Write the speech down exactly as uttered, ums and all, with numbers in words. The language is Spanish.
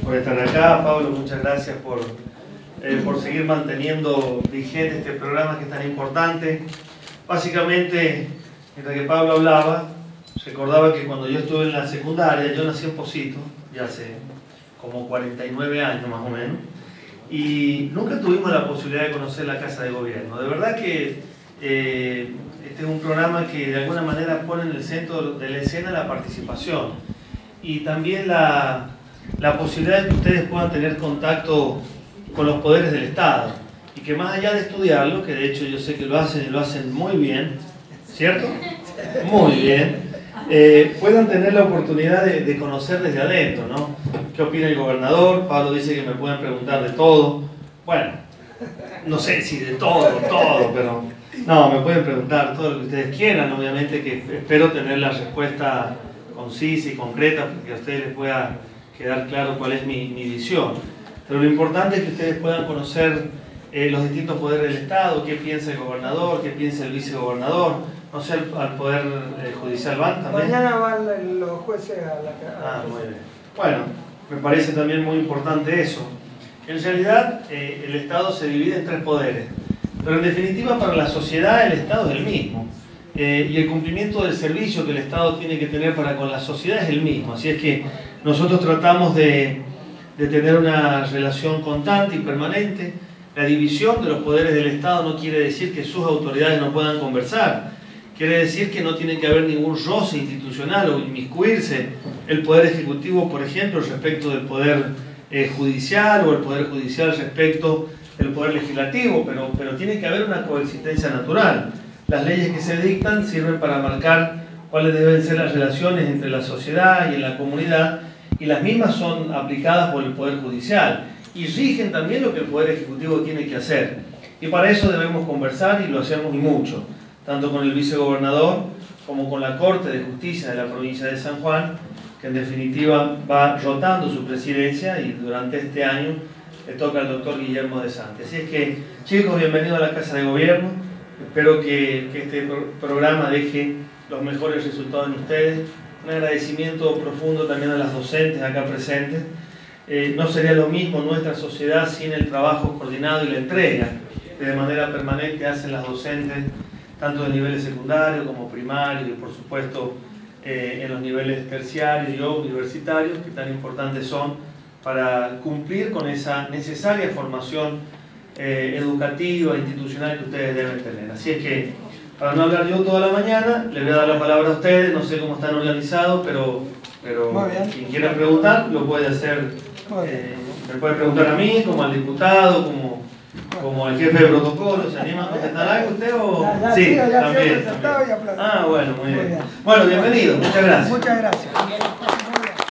por estar acá. Pablo, muchas gracias por, eh, por seguir manteniendo vigente este programa que es tan importante. Básicamente, mientras que Pablo hablaba, recordaba que cuando yo estuve en la secundaria, yo nací en Pocito, ya hace como cuarenta y nueve años más o menos, y nunca tuvimos la posibilidad de conocer la Casa de Gobierno. De verdad que eh, este es un programa que de alguna manera pone en el centro de la escena la participación y también la, la posibilidad de que ustedes puedan tener contacto con los poderes del Estado y que más allá de estudiarlo, que de hecho yo sé que lo hacen y lo hacen muy bien, ¿cierto? Muy bien. Eh, puedan tener la oportunidad de, de conocer desde adentro, ¿no? ¿Qué opina el gobernador? Pablo dice que me pueden preguntar de todo. Bueno, no sé si de todo, todo, pero no, me pueden preguntar todo lo que ustedes quieran. Obviamente que espero tener la respuesta concisa y concreta para que a ustedes les pueda quedar claro cuál es mi, mi visión. Pero lo importante es que ustedes puedan conocer eh, los distintos poderes del Estado, qué piensa el gobernador, qué piensa el vicegobernador. No sé, al, al Poder eh, Judicial van también. Mañana van los jueces a la casa. Ah, muy bien. Bueno, me parece también muy importante eso. En realidad, eh, el Estado se divide en tres poderes, pero en definitiva para la sociedad el Estado es el mismo. Eh, y el cumplimiento del servicio que el Estado tiene que tener para con la sociedad es el mismo. Así es que nosotros tratamos de, de tener una relación constante y permanente. La división de los poderes del Estado no quiere decir que sus autoridades no puedan conversar. Quiere decir que no tiene que haber ningún roce institucional o inmiscuirse el Poder Ejecutivo, por ejemplo, respecto del Poder eh, Judicial o el Poder Judicial respecto del Poder Legislativo, pero, pero tiene que haber una coexistencia natural. Las leyes que se dictan sirven para marcar cuáles deben ser las relaciones entre la sociedad y en la comunidad, y las mismas son aplicadas por el Poder Judicial y rigen también lo que el Poder Ejecutivo tiene que hacer. Y para eso debemos conversar y lo hacemos y mucho, tanto con el vicegobernador como con la Corte de Justicia de la provincia de San Juan, que en definitiva va rotando su presidencia y durante este año le toca al doctor Guillermo de Santi. Así es que, chicos, bienvenidos a la Casa de Gobierno. Espero que, que este pro programa deje los mejores resultados en ustedes. Un agradecimiento profundo también a las docentes acá presentes. Eh, no sería lo mismo nuestra sociedad sin el trabajo coordinado y la entrega que de manera permanente hacen las docentes, tanto de niveles secundarios como primarios y por supuesto eh, en los niveles terciarios y universitarios, que tan importantes son para cumplir con esa necesaria formación eh, educativa e institucional que ustedes deben tener. Así es que, para no hablar yo toda la mañana, les voy a dar la palabra a ustedes. No sé cómo están organizados, pero, pero quien quiera preguntar lo puede hacer. Eh, me puede preguntar a mí, como al diputado, como como al jefe de protocolo. ¿Se anima a contestar algo usted o...? Ya, ya, sí, sí, ya también, también. Y Ah, bueno, muy, muy bien. bien. Bueno, bienvenido, muchas gracias. Muchas gracias.